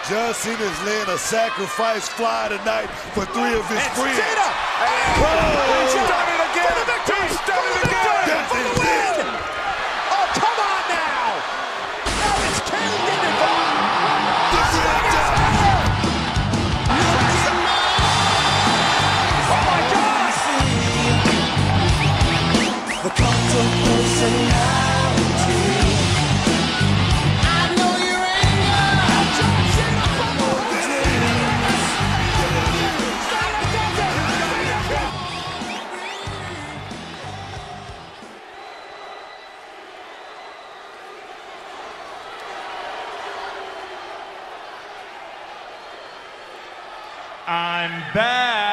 John Cena's laying a sacrifice fly tonight for 3 of his friends. Cena! He's done it again! He's done it again! For the win! Oh, come on now! Now it's Kane getting involved! Oh my God! The cult of personality. I know you're I'm back.